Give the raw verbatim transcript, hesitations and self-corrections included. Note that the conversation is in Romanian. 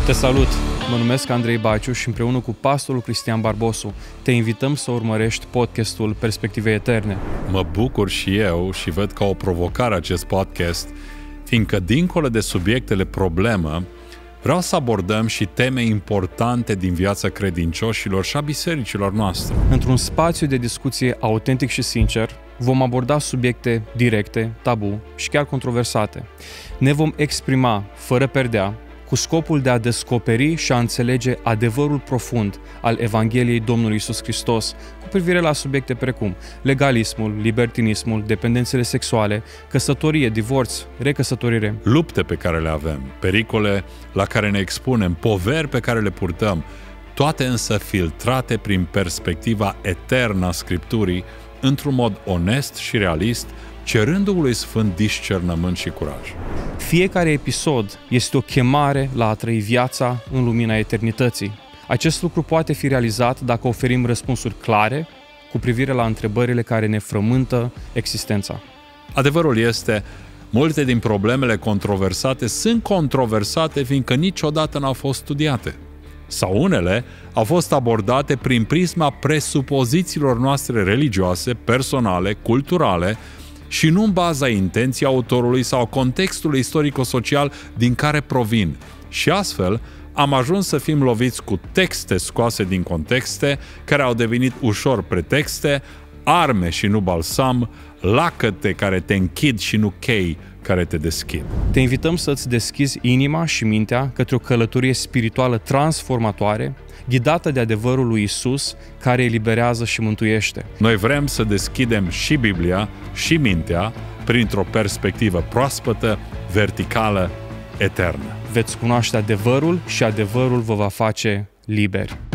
Te salut! Mă numesc Andrei Baciu și împreună cu pastorul Cristian Barbosu te invităm să urmărești podcastul Perspective Eterne. Mă bucur și eu și văd ca o provocare acest podcast, fiindcă dincolo de subiectele problemă, vreau să abordăm și teme importante din viața credincioșilor și a bisericilor noastre. Într-un spațiu de discuție autentic și sincer, vom aborda subiecte directe, tabu și chiar controversate. Ne vom exprima fără perdea, cu scopul de a descoperi și a înțelege adevărul profund al Evangheliei Domnului Iisus Hristos cu privire la subiecte precum legalismul, libertinismul, dependențele sexuale, căsătorie, divorț, recăsătorire. Lupte pe care le avem, pericole la care ne expunem, poveri pe care le purtăm, toate însă filtrate prin perspectiva eternă a Scripturii, într-un mod onest și realist, cerându-lui Sfânt discernământ și curaj. Fiecare episod este o chemare la a trăi viața în lumina eternității. Acest lucru poate fi realizat dacă oferim răspunsuri clare cu privire la întrebările care ne frământă existența. Adevărul este, multe din problemele controversate sunt controversate fiindcă niciodată n-au fost studiate. Sau unele au fost abordate prin prisma presupozițiilor noastre religioase, personale, culturale, și nu în baza intenției autorului sau contextului istorico-social din care provin. Și astfel am ajuns să fim loviți cu texte scoase din contexte, care au devenit ușor pretexte, arme și nu balsam, lacăte care te închid și nu chei care te deschid. Te invităm să-ți deschizi inima și mintea către o călătorie spirituală transformatoare, ghidată de adevărul lui Iisus, care eliberează și mântuiește. Noi vrem să deschidem și Biblia și mintea printr-o perspectivă proaspătă, verticală, eternă. Veți cunoaște adevărul și adevărul vă va face liberi.